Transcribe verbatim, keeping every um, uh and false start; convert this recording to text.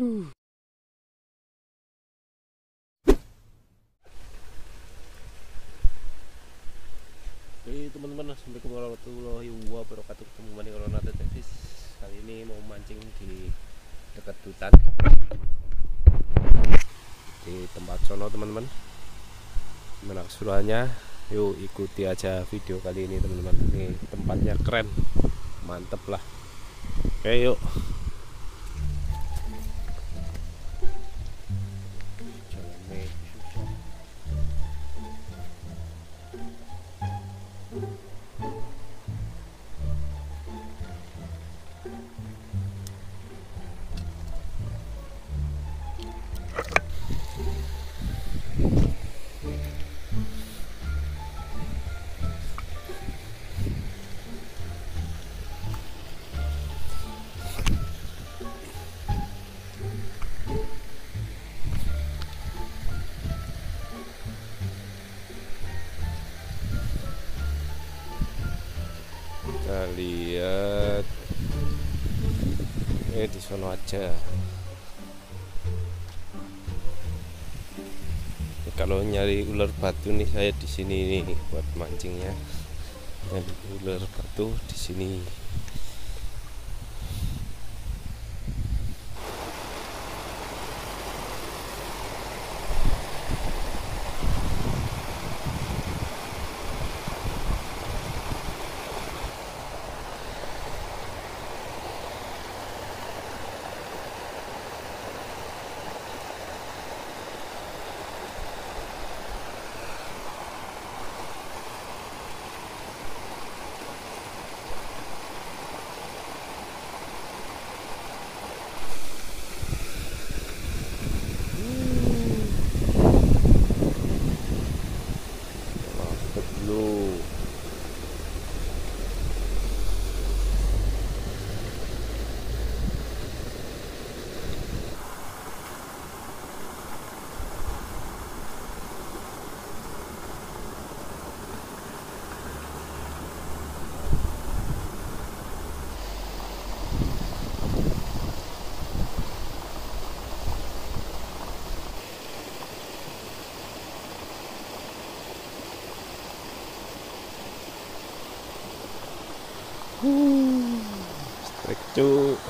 Uh. Oke teman-teman, assalamualaikum warahmatullahi wabarakatuh. Ketemu kembali di Corona Detektif. Kali ini mau mancing di dekat hutan di tempat sono teman-teman. Gimana keseruannya? Yuk ikuti aja video kali ini teman-teman. Ini tempatnya keren, mantep lah. Oke yuk. Kita lihat ini di sono aja. Kalau nyari ular batu nih, saya di sini nih buat mancingnya. Nyari ular batu di sini. Dulu strike cu.